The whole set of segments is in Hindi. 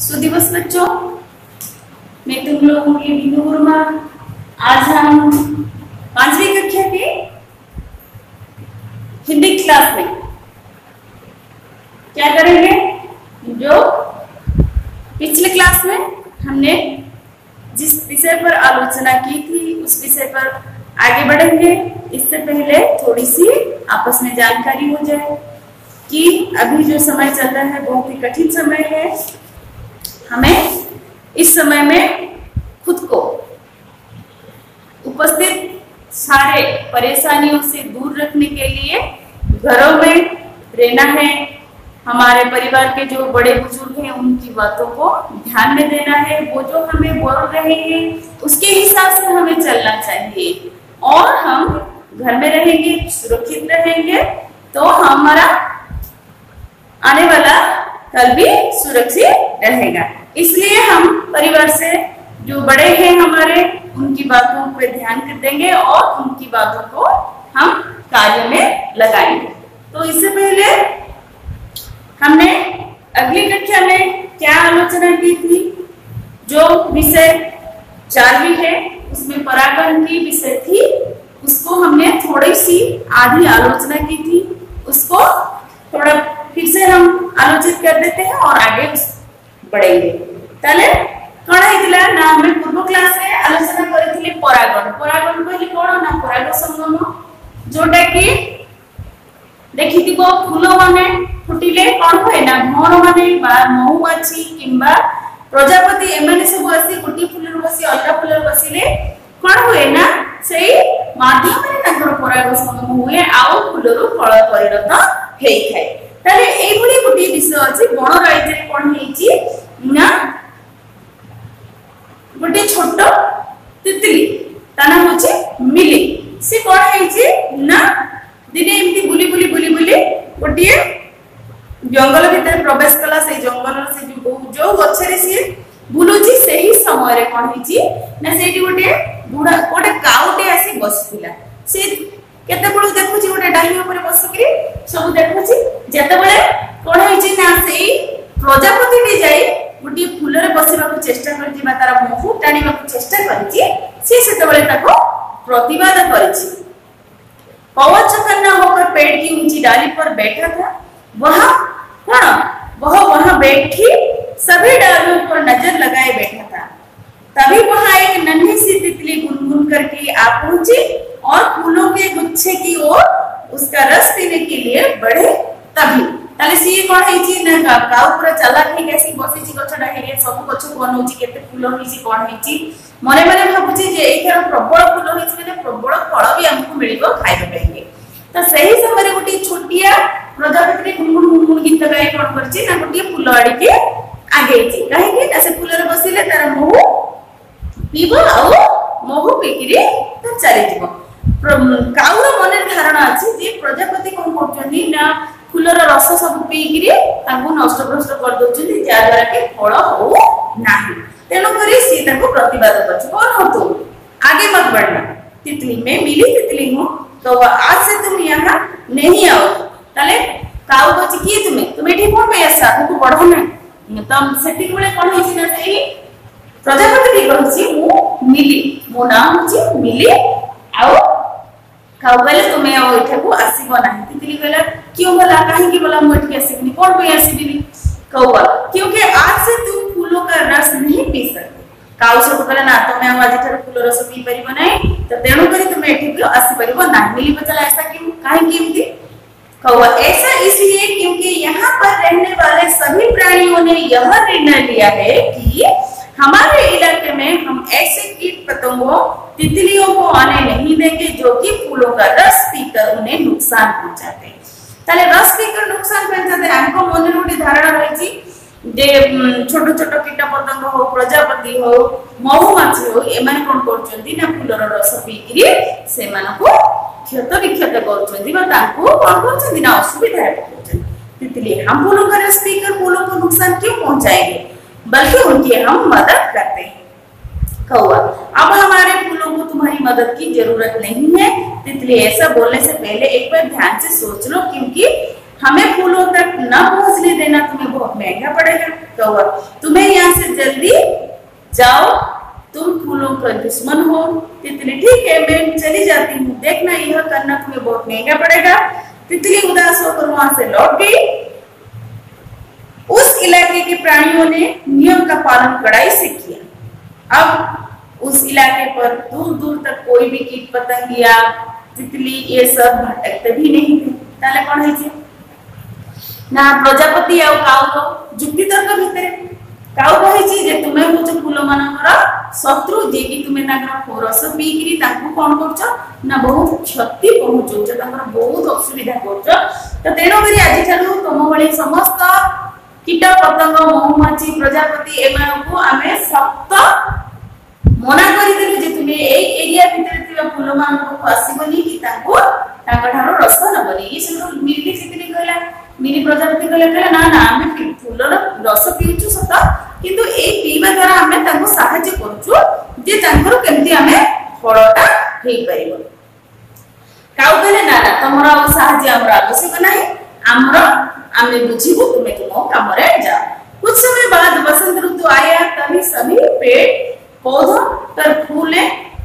सुदिवस बच्चों, मैं तुम लोगों की बिंदु गुरुमा। आज हम 5वीं कक्षा की हिंदी क्लास में क्या करेंगे? जो पिछले क्लास में हमने जिस विषय पर आलोचना की थी उस विषय पर आगे बढ़ेंगे। इससे पहले थोड़ी सी आपस में जानकारी हो जाए कि अभी जो समय चल रहा है बहुत ही कठिन समय है। हमें इस समय में खुद को उपस्थित सारे परेशानियों से दूर रखने के लिए घरों में रहना है। हमारे परिवार के जो बड़े बुजुर्ग हैं उनकी बातों को ध्यान में देना है। वो जो हमें बोल रहे हैं उसके हिसाब से हमें चलना चाहिए और हम घर में रहेंगे, सुरक्षित रहेंगे तो हमारा आने वाला कल भी सुरक्षित रहेगा। इसलिए हम परिवार से जो बड़े हैं हमारे उनकी बातों पर ध्यान देंगे और उनकी बातों को हम कार्य में लगाएंगे। तो इससे पहले हमने अगली कक्षा में क्या आलोचना की थी? जो विषय 4वीं है उसमें परागण की विषय थी, उसको हमने थोड़ी सी आधी आलोचना की थी। उसको थोड़ा फिर से हम आलोचित कर देते हैं और आगे बढ़ेंगे। ताले कौन है ना हमें पूर्व क्लास में आलोचना करथिले परागण। परागण कहले कोन ना पराग संगम, जोटा कि देखिथिबो फूल माने फुटिले कोन होय ना भौर माने बा महुमाछी किंबा प्रजापति एमाने सब आसी गुटी फूलर बसी अलग फूलर बसिले कोन होय ना सेई माध्यम रे ताकर पराग संगम हुए आउ फूलरु फल परिणत हेई खाय। ताले एई भली गुटी विषय अछि बण राइजे कोन हेची ना गोटे छोट तितली ताना होचे मिली। से कोन हेची ना दिने एमती बुली बुली बुली बुली गोटे जंगल भीतर प्रवेश कला। से जंगल से जो गछरे से बुलुची सही समय रे कोन हेची ना सेठी गोटे बुढा गोटे काउटे आसी बसिला। से केते बळु देखुची गोटे डाही ऊपर बसिकरी सब देखुची। जेते बेले कोन हेची ना सेई प्रजापति टी जाई गोटे फूलरे बसिबा को चेष्टा करछि बा तार मुहु टाणीबा को चेष्टा करछि। से सेते बेले ताको प्रतिवाद करछि। कवच करना होकर पेड़ की ऊंची डाली पर बैठा था। वह वहां बैठी सभी डालियों पर नजर लगाए बैठा था। तभी वहां एक नन्ही सी तितली गुनगुन करके आ पहुंची और फूलों के गुच्छे की ओर उसका रस पीने के लिए बढ़े। तभी ताले सी कोन हेची ना का ऊपर चला के कैसी बसीची गछडा हेरिया सब गछ बनौची केते फूल होईची कोन हेची मने मने भाबुची जे एथर प्रबल फूल होईची माने प्रबल फल भी हमको मिलिबो खाइबे पाएंगे। तो सही समय गोटे छोटिया प्रजापति गुनगुन गुनगुन गीत गाई कोन करची ना गोटे फूल आड़ी के आगेची काहे कि ना से फूल रे बसिले तार मोहु पीबो आ मोहु पीकिरी त चली जीवो। काउर मने धारणा अछि जे प्रजापति कोन करचनी ना फूलर रस सब पीकिरी ताकू नष्ट भ्रष्ट कर दोचनी जा द्वारा के फल हो नाही। तेनो करी सी ताको प्रतिवाद करछ कोन हो तू आगे मत बढ़ना। तितली मैं मिली तितली हूं तो आज से तुम यहाँ नहीं आओ। ताले काउ कहछि कि तुम्हें ठीक कोन पे आसा तू बढ़ो ना तम सेति बेले कोन होछि ना सेही प्रजापति भी कहछि मु मिली मो नाम होछि मिली आओ काउ कहले तुम्हें आओ एठा को आसीबो नाही। तितली कहला क्यों बोला काहे की बोला मु एठी आसीबनी कोन पे आसीबनी? कौवा क्योंकि आज से तुम फूलों का रस नहीं पी सकते। काउ से कहला ना तुम्हें आज एठा फूल रस पी परिबो नाही तो तेणु करी तुम्हें एठी को आसी परिबो नाही। मिली बचला ऐसा क्यों काहे की एमती? कौवा ऐसा इसलिए क्योंकि यहाँ पर रहने वाले सभी प्राणियों ने यह निर्णय लिया है कि हमारे इलाके में हम ऐसे कीट पतंगों तितलियों को आने नहीं देंगे जो कि फूलों का रस पीकर उन्हें नुकसान पहुंचाते हैं। ताले रस पीकर नुकसान पहुंचाते हमको मन रे गोटे धारणा रहिछि जे छोट छोट कीट पतंग हो प्रजापति हो महुमाछी हो एमाने कोन करचंदी ना फूलर रस पीकिरी से मानको क्षत विक्षत करचंदी बा तांको कोन करचंदी ना असुविधा पहुंचंदी। तितली हम फूलों का रस पीकर फूलों को नुकसान क्यों पहुंचाएंगे बल्कि उनकी हम मदद करते हैं। कौवा अब हमारे फूलों को तुम्हारी मदद की जरूरत नहीं है। तितली ऐसा बोलने से पहले एक बार ध्यान से सोच लो क्योंकि हमें फूलों तक न पहुंचने देना तुम्हें बहुत महंगा पड़ेगा। कौवा, तुम्हें यहाँ से जल्दी जाओ, तुम फूलों का दुश्मन हो। तितली, ठीक है मैं चली जाती हूँ, देखना यह करना तुम्हें बहुत महंगा पड़ेगा। तितली उदास होकर वहां से लौट गई। उस इलाके के प्राणियों ने नियम का पालन कड़ाई से किया। अब उस इलाके पर दूर दूर तक कोई भी कीट पतंग या तितली ये सब भटकते भी नहीं थे। ताले कौन है ना प्रजापति आउ काउ जुक्ति तर्क भितर काउ कहिछि जे तुमे हो जे फूल मानकर शत्रु जे कि तुमे ताकर रस पीकरी ताकू कोन करछ ना बहुत क्षति पहुंचौछ, ताकर बहुत असुविधा करछ। तो तेणु करी आज ठारू तुम भली समस्त कीट पतंग महुमाछी प्रजापति एमानकू आमे सख्त मना करि देलु जे तुमे एई एरिया भितर थिबा फूल मानकू आसीबनी कि ताकू ताकर ठारो रस नबनी। ई सब मिली चितली कहला, मिली प्रजापति कहला ना ना आमे फूलर रस पीउछु सत, किंतु ए पीवा द्वारा आमे ताको सहाय्य करछु जे तांकर केमति आमे फळटा हेई परिबो। काउ कहले ना ना तमरा सहाय्य हमरा आवश्यक नाही, हमरा आमे बुझिबो, तुमे तुम काम रे जा। कुछ समय बाद बसंत ऋतु आया, तभी सभी पेड़ पौधा तर फूले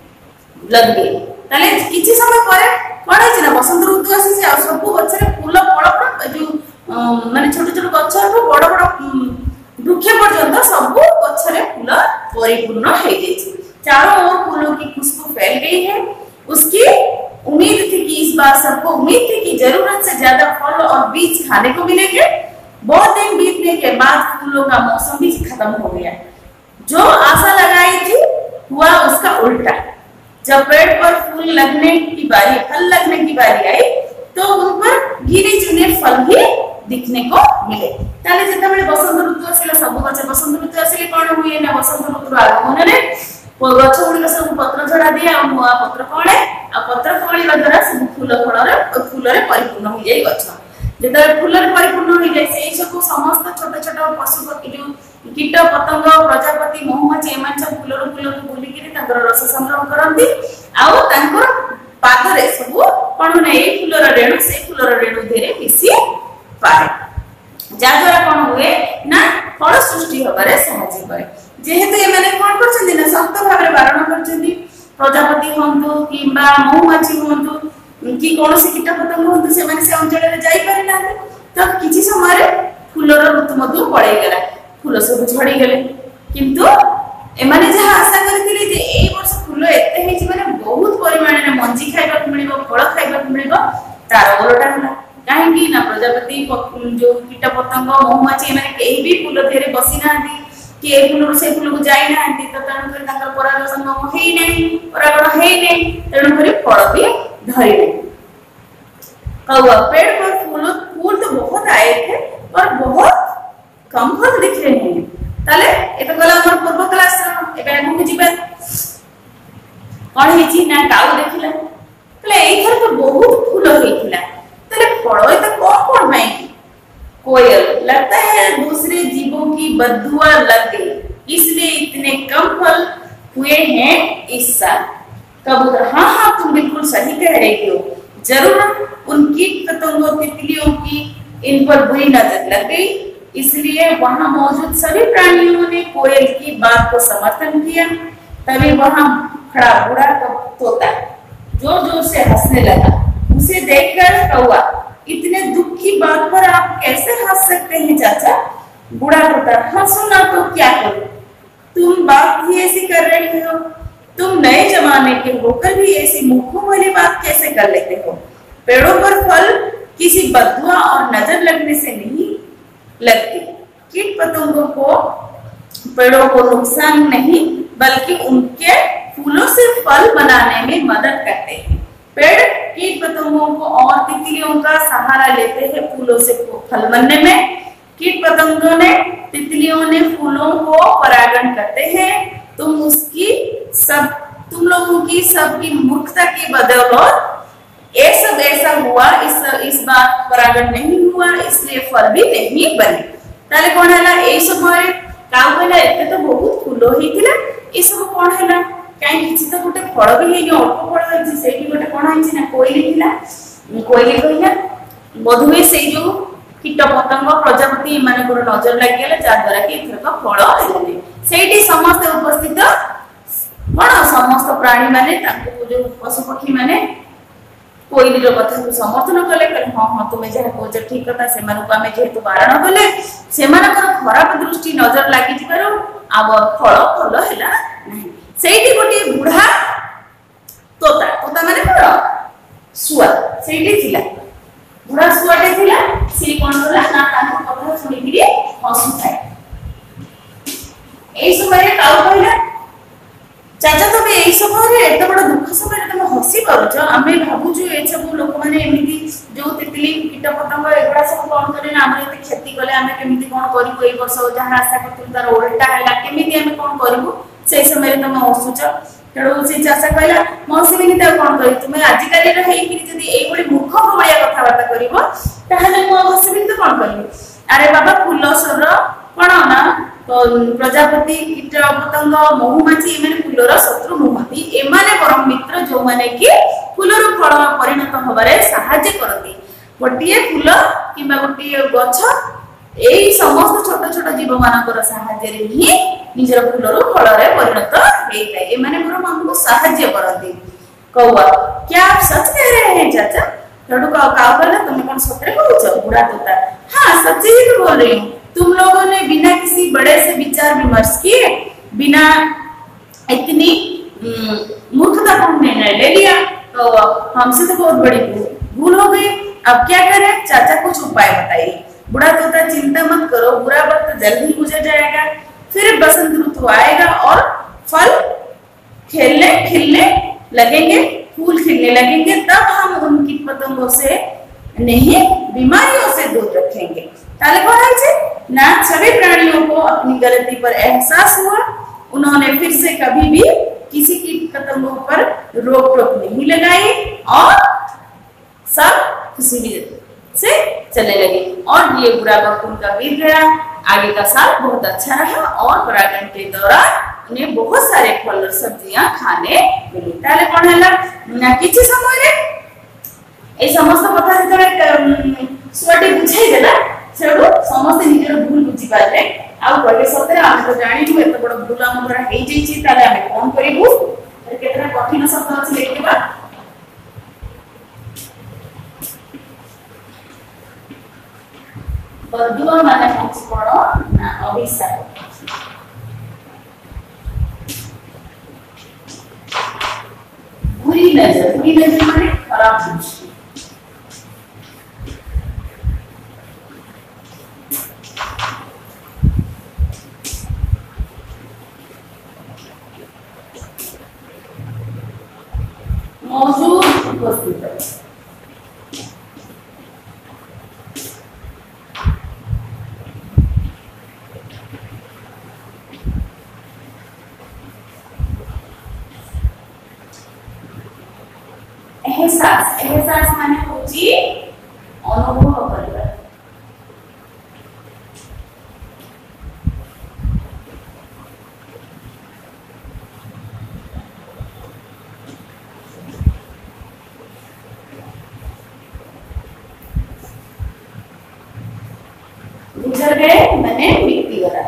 लग गए। ताले किछि समय परे कोन है ना बसंत ऋतु आसी आ सब गछरे फूल फळ जो माने छोट छोट गछरु बड़ बड़ वृक्ष पर्यंत सब गछरे फूल परिपूर्ण हो गई। चारों ओर फूलों की खुशबू फैल गई है। उसकी उम्मीद थी कि इस बार सबको उम्मीद थी कि जरूरत से ज्यादा फल और बीज खाने को मिलेंगे। बहुत दिन बीतने के बाद फूलों का मौसम भी खत्म हो गया। जो आशा लगाई थी हुआ उसका उल्टा। जब पेड़ पर फूल लगने की बारी, फल लगने की बारी आई तो उन पर गिने चुने फल ही दिखने को मिले। ताले जेतबेले बसंत ऋतु आसिला सब गछ बसंत ऋतु आसिले कोन हुए ना बसंत ऋतु आगमन रे गछ गुड़िक सब पत्र झड़ा दिए आ नुआ पत्र कळे आ पत्र कळीवा द्वारा सब फूल फूलरे परिपूर्ण हो जाई गछ। जेतबेले फूलरे परिपूर्ण हो जाई सेई सब समस्त छोट छोट पशु पक्षी जो कीट पतंग प्रजापति महुमाछी एमान सब फूलर बुली किरी तांकर रस संग्रह करंती आ तांकर पादरे सब कोन ना ए फूलर रेणु से फूलर रेणु धेरे मिसी पाए, जा द्वारा कोन हुए ना फल सृष्टि होबारे सहायता करे। जेहेतु ए माने कोन करछन्ती ना सख्त भाबरे बारण करछन्ती, प्रजापति होंतु किबा महुमाछी होंतु कि कोनोसी कीट पतंग होंतु से माने से अंचल रे जाई पारे ना, तो किछि समय रे फूलर ऋतु मधु पड़े गेला, फूल सब झड़ी गेले। किंतु ए माने जहा आशा करथिले जे ए वर्ष फूल एते हेछि माने बहुत परिमाण रे मंजी खाइबा मिलिबो, फल खाइबा मिलिबो, तार ओलटा होला। काहेकि ना प्रजापति जो कीट पतंग महुमाछी माने केही भी फूल धेरे बसी नांती कि ए फूल से फूल को जाई नांती, तो तण कर ताकर पराग संगम हेई नै, परागण हेई नै, तण कर फल भी धरि नै। कौवा, पेड़ पर फूल तो बहुत आए थे पर बहुत कम फल दिख रहे हैं। ताले ए तो गला हमर पूर्व क्लास रे एबे हम जिबा कोन हेछि ना काउ देखिला तले एई थर तो बहुत फूल होइथिला, तले फल ए तो कोन माई कोयल लगता है दूसरे जीवों की बददुआ लग गई, इसलिए इतने कम फल हुए हैं इस साल। कबूतर, हाँ हाँ तुम बिल्कुल सही कह रही हो, जरूर उन कीट पतंगों तितलियों की इन पर बुरी नजर लग गई, इसलिए वहां मौजूद सभी प्राणियों ने कोयल की बात को समर्थन किया। तभी वहां खड़ा बूढ़ा तोता जोर जोर से हंसने लगा। उसे देखकर कौवा, इतने दुख की बात पर आप कैसे हंस सकते हैं चाचा? बूढ़ा तोता, हंसो ना तो क्या करूं, तुम बात ही ऐसी कर रही हो, तुम नए जमाने के होकर भी ऐसी मुखों वाली बात कैसे कर लेते हो? पेड़ों पर फल किसी बददुआ और नजर लगने से नहीं लगती। कीट पतंगों को पेड़ों को नुकसान नहीं बल्कि उनके फूलों से फल बनाने में मदद करते हैं। पेड़ कीट पतंगों को और तितलियों का सहारा लेते हैं फूलों से फल बनने में। कीट पतंगों ने तितलियों ने फूलों को परागण करते हैं। तुम लोगों की सबकी मूर्खता की बदौलत ये सब ऐसा हुआ। इस बार परागण नहीं हुआ, इसलिए फल भी नहीं बने। ताले कोन हला ए सब मारे काउ कहला एते तो बहुत फूल होइतिला, ए सब कोन हला काई किछि तो गोटे फल भी हेइ, अल्प फल होइछि, सेठी गोटे कोन होइछि ना कोइली थिला। कोइली कहिला बोधुए से जो कीट पतंग प्रजापति एमानकर नजर लगे जहाद्वारा कि एथरक फल हेलानी सेठी समस्त उपस्थित कौन समस्त प्राणी माने जो पशु पक्षी माने कोईली कथा को समर्थन कले हाँ हाँ तुम्हें जहाँ कह ठीक कथा से जेहेतु बारण कले से खराब दृष्टि नजर लगी आब फल फल है से गोटे बुढ़ा तोता तोता माने कौन शुआ से बुढ़ा शुआटे थिला सी कौन कला ना कथा शुणी हसुए यही समय काउ कहला चाचा तुम यही समय एत बड़ दुख समय तुम हसी पारुच आम भावुँ ये सब लोक मैंने एमती जो तितली कीट पतंग एगुड़ा सब कौन करें आम ये क्षति कले आम केमी कौन करूँ वर्ष जहाँ आशा कर तार ओल्टा है केमी आम कौन करूँ से समय तुम हसुच तेणु से चाचा कहला मौसी बिनी कौन कर तुम्हें आजिकल ये मूर्ख भाया कथबार्ता कर हसबी तो कौन कर अरे बाबा फुल स्वर कौन ना प्रजापति कीट पतंग महुमाछी एमाने फूलर शत्रु नुहति एमाने परम मित्र जो माने कि फूलर फल परिणत होबारे सहाय्य करती गोटे फूल किबा गोटे गछ एई समस्त छोट छोट जीव मानकर सहाय्य रे ही निजर फूलर फल रे परिणत हेइताय एमाने मोर हमको सहाय्य करती कौवा क्या आप सच कह रहे हैं चाचा तेणु काउ कहला तुम कौन सत्य कहूछ बुढ़ा तोता हाँ सच ही तो बोल रही हूँ तुम लोगों ने बिना किसी बड़े से विचार विमर्श किए बिना इतनी मूर्खतापूर्ण निर्णय ले लिया तो हमसे तो बहुत बड़ी भूल हो गई अब क्या करें चाचा कुछ उपाय बताइए बुढ़ा तोता चिंता मत करो बुरा वक्त जल्दी गुजर जाएगा फिर बसंत ऋतु आएगा और फल खेलने खिलने लगेंगे फूल खिलने लगेंगे तब हम उन कीट पतंगों से नहीं बीमारियों से दूर रखेंगे ताले कौन है ना सभी प्राणियों को अपनी गलती पर एहसास हुआ उन्होंने फिर से कभी भी किसी कीट पतंगों पर रोक टोक नहीं लगाई और सब खुशी से चलने लगे और ये बुरा वक्त उनका बीत गया आगे का साल बहुत अच्छा रहा और परागण के दौरान उन्हें बहुत सारे फल और सब्जियां खाने मिली ताले कौन है ना किसी समय रे ए समस्त कथा से सुआटी बुझाई देला सेडू समस्त निजर भूल बुझी पारे आ कहले सतरे हम तो जानिबु एत बड़ भूल हम द्वारा हे जैछि ताले हम कोन करिबु केतना कठिन शब्द अछि लेखिबा बदुआ माने पछ कोन ना अभिशाप बुरी नजर माने खराब दृष्टि मौजूद उपस्थित है एहसास माने होची अनुभव करबा गुजर गए मैंने बीती गया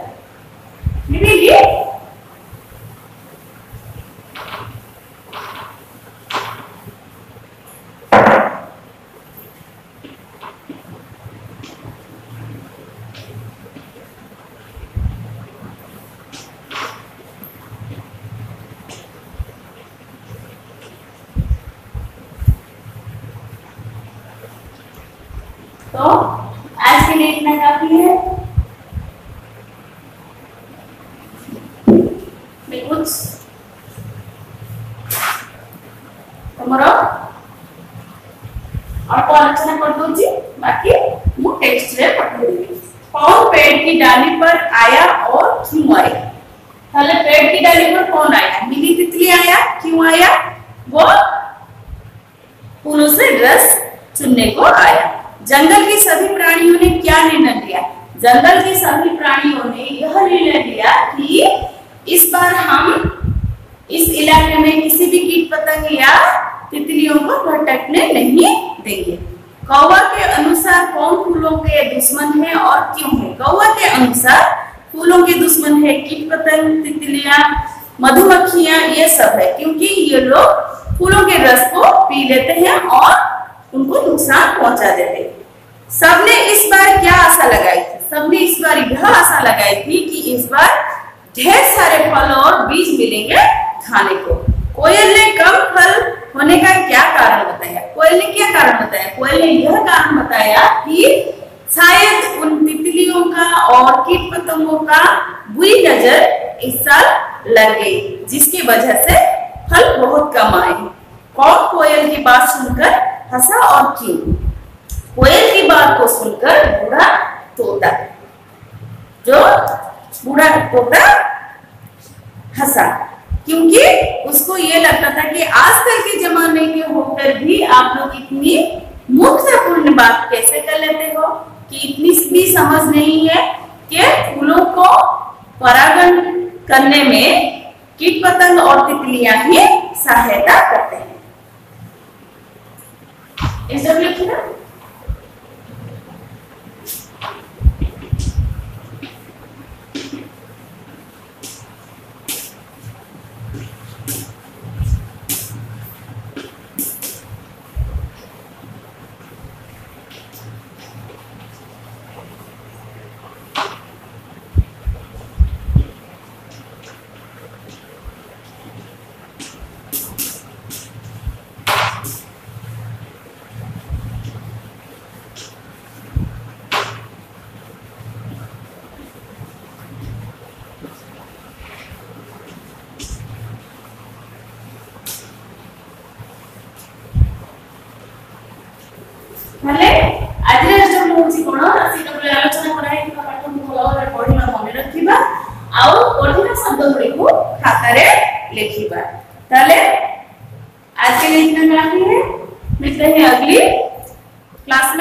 तो आज के लिए इतना काफी है मैं कुछ तुमरो अल्प आलोचना कर दूची बाकी मु टेक्स्ट रे पढ़ देबी कौन पेड़ की डाली पर आया और क्यों आया ताले पेड़ की डाली पर कौन आया मिली तितली आया क्यों आया वो फूलों से रस चुनने को आया जंगल के सभी प्राणियों ने क्या निर्णय लिया जंगल के सभी प्राणियों ने यह निर्णय लिया कि इस बार हम इस इलाके में किसी भी कीट पतंग या तितलियों को भटकने नहीं देंगे कौवा के अनुसार कौन फूलों के दुश्मन है और क्यों है? कौवा के अनुसार फूलों के दुश्मन है कीट पतंग, तितलियां, मधुमक्खियां, ये सब है, क्योंकि ये लोग फूलों के रस को पी लेते हैं और उनको नुकसान पहुंचा देते हैं। सबने इस बार क्या आशा लगाई थी? सबने इस बार यह आशा लगाई थी कि इस बार ढेर सारे फल और बीज मिलेंगे खाने को। कोयल ने कम फल होने का क्या कारण बताया? कोयल ने क्या कारण बताया? कोयल ने यह कारण बताया कि शायद उन तितलियों का और कीट पतंगों का बुरी नजर इस साल लग गई, जिसकी वजह से फल बहुत कम आए। कौन कोयल की बात सुनकर हंसा और क्यों? कोयल की बात को सुनकर बूढ़ा तोता, जो बूढ़ा तोता हंसा, क्योंकि उसको ये लगता था कि आजकल के जमाने के होकर भी आप लोग इतनी मूर्खतापूर्ण बात कैसे कर लेते हो कि इतनी भी समझ नहीं है कि फूलों को परागण करने में कीट पतंग और तितलियां ही सहायता करते हैं। इस सब लिखिए ना। हेले आज जो होची कोन सीटा पर आलोचना करा है कि पाठ को भलो भाबरे पढिबा मने रखिबा आउ कठिन शब्द गुडी को खाता रे लिखिबा। ताले आज के लिए इतना काफी है। मिलते हैं अगली क्लास में।